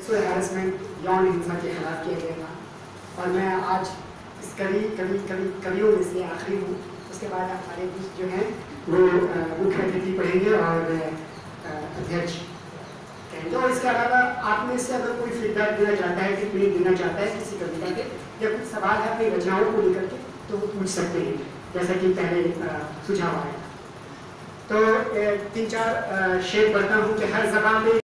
Sexual harassment, यौन हिंसा के खिलाफ किया गया था। और मैं आज इस कवियों में से आखिरी हूँ। उसके बाद हमारे कुछ जो हैं वो मुख्य अतिथि पढ़ेंगे और अध्यक्ष कहेंगे। और इसके अलावा आप में से अगर कोई फीडबैक देना चाहता है, टिप्पणी देना चाहता है किसी कविता के या कुछ सवाल है अपनी रचनाओं को लेकर के, तो वो पूछ सकते हैं, जैसा कि पहले सुझाव आया। तो 3-4 शेर पढ़ता हूँ कि हर ज़बान में